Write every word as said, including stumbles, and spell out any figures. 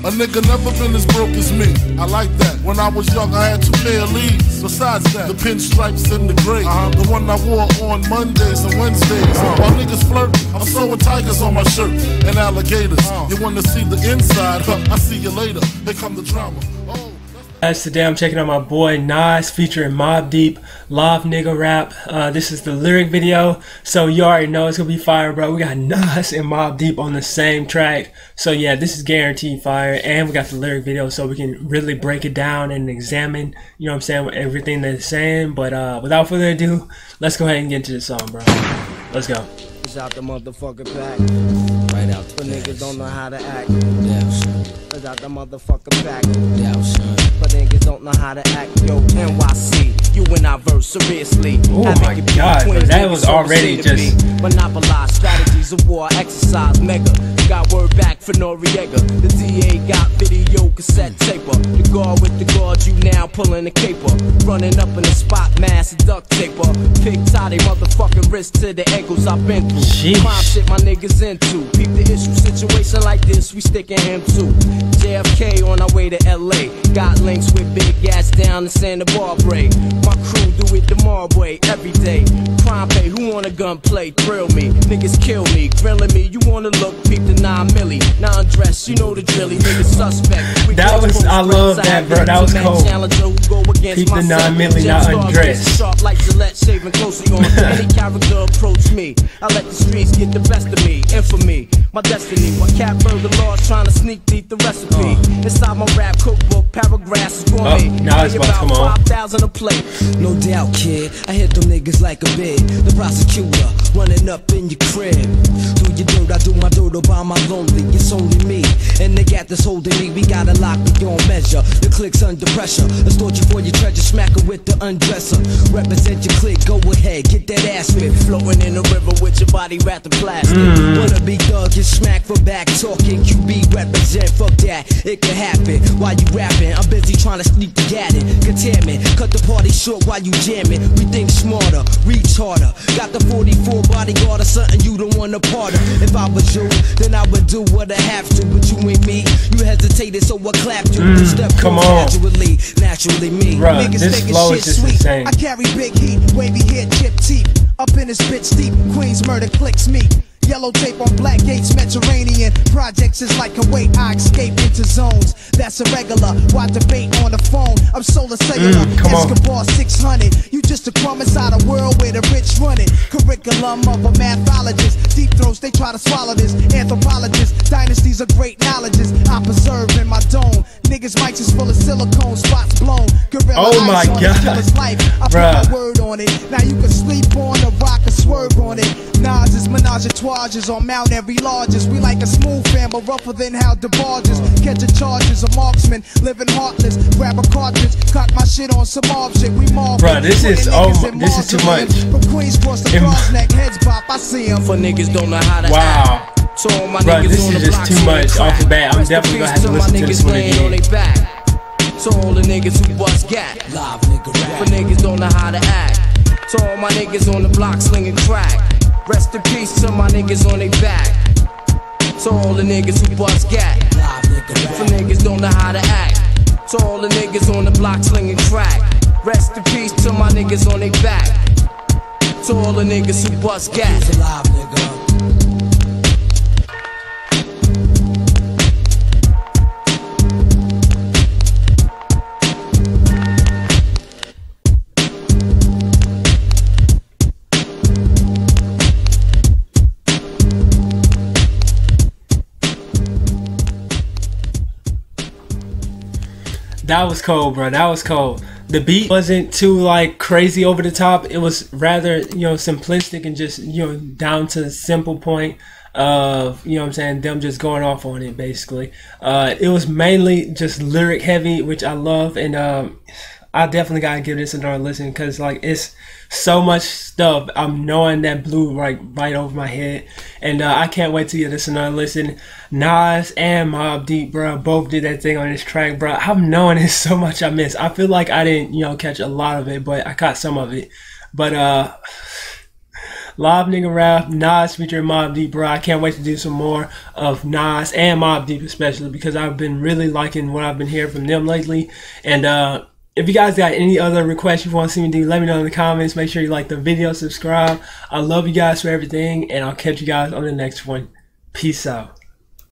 A nigga never been as broke as me. I like that. When I was young, I had two pair of leads. Besides that, the pinstripes and the gray. Uh-huh. The one I wore on Mondays and Wednesdays. Uh-huh. While niggas flirt, I'm sewing tigers on my shirt and alligators. Uh-huh. You wanna see the inside? Huh, I see you later. Here come the drama. Oh. Guys, today I'm checking out my boy Nas featuring Mobb Deep, Live Nigga Rap. Uh, this is the lyric video, so you already know it's gonna be fire, bro. We got Nas and Mobb Deep on the same track, so yeah, this is guaranteed fire. And we got the lyric video, so we can really break it down and examine, you know what I'm saying, with everything they're saying. But uh, without further ado, let's go ahead and get into the song, bro. Let's go. It's out the motherfucking pack. Right out the niggas don't know how to act. Damn, son. It's out the motherfucking pack. Damn, son. But niggas don't know how to act. Yo, N Y C, you and I verse seriously. Oh my god, bro, that was already just monopolize strategies of war, exercise mega. Got word back for Noriega. The D A got video cassette taper. The guard with the guard, you now pulling the caper. Running up in the spot, mass duct taper. Pig tie they motherfucking wrist to the ankles I've been through. Sheesh. Crime shit my niggas into. Peep the issue, situation like this, we sticking him too. J F K on our way to L A. Got links with big gas down in Santa Barbara. My crew do it the Marb way every day. Crime pay, who wanna gunplay? Thrill me, niggas kill me, grilling me. You wanna look, peep the nine milli, non dress, you know the drilly, niggas suspect. We that was, I love that, bro. That was cold. Peep the nine milli, not undressed. Sharp like Gillette, shaving closely on any character approach me. I let the streets get the best of me, infamy, my destiny. My cat burger laws trying to sneak deep the recipe. Uh. Inside my rap cookbook, paragraphs is gourmet. Oh, now it's about to come on. five thousand a plate. No doubt, kid, I hit them niggas like a bid. The prosecutor running up in your crib. Do your dirt, I do my dirt all by my lonely. It's only me, and they got this holding me. We gotta lock beyond measure. The click's under pressure. Extort you for your treasure, smack her with the undresser. Represent your click, go ahead, get that ass whipped. Floating in the river with your body wrapped in plastic. Mm. Wanna be thug, get smacked for back talking. Q B represent, fuck that, it can happen. While you rapping, I'm busy trying to sneak the gat in. Containment, cut the party short while you jamming. We think smarter, reach harder. Got the forty-four bodyguard or something you don't want a part of. If I was you, then I would do what I have to. But you ain't me, you hesitated, so I clapped you. Mm, Step come on. Naturally, naturally me. Bruh, this flow is just sweet. insane. I carry big heat, wavy hair, chip teeth. Up in this bitch deep, Queens murder clicks me. Yellow tape on black gates, Mediterranean projects is like Kuwait. I escape into zones that's irregular. Why debate on the phone? I'm solar cellular, mm, Escobar six hundred. You just a crumb inside a world where the rich run it. Curriculum of a mathologist. Deep throats, they try to swallow this. Anthropologists, dynasties of great knowledges. I preserve in my dome. Niggas mics is full of silicone, spots blown. Gorilla oh my god, life. I put my word on it. Now you can sleep on a rock or swerve on it. Nas is menage a trois on Mount Every largest. We like a smooth fan, but rougher than how the barges. Catching charges, a marksman, living heartless. Grab a cartridge, cock my shit on some mob shit. We mob. Bro, this is oh, my, this is too much. From Queens cross the cross neck, heads pop. I see him. For niggas don't know how to wow. act. So all my Bro, niggas this on is the just too much off the bat. I'm definitely gonna have to listen to this one again. So all the niggas who bust gat. Live nigga rap. For niggas don't know how to act. So all my niggas on the block slinging crack. Rest in peace to my niggas on they back. So all the niggas who bust gat. For niggas don't know how to act. So all the niggas on the block slinging crack. Rest in peace to my niggas on they back. So all the niggas who bust gat. That was cold, bro. That was cold. The beat wasn't too like crazy over the top. It was rather, you know, simplistic and just, you know, down to the simple point of, you know what I'm saying, them just going off on it basically. Uh, it was mainly just lyric heavy, which I love, and um, I definitely gotta give this another listen because like it's so much stuff I'm knowing that blew like right over my head, and uh, I can't wait to give this another listen. Nas and Mobb Deep, bro, both did that thing on this track, bro. I'm knowing there's so much I missed. I feel like I didn't, you know, catch a lot of it, but I caught some of it. But uh, Live Nigga Rap, Nas featuring Mobb Deep, bro. I can't wait to do some more of Nas and Mobb Deep especially, because I've been really liking what I've been hearing from them lately. And uh, if you guys got any other requests you want to see me do, let me know in the comments. Make sure you like the video, subscribe. I love you guys for everything, and I'll catch you guys on the next one. Peace out.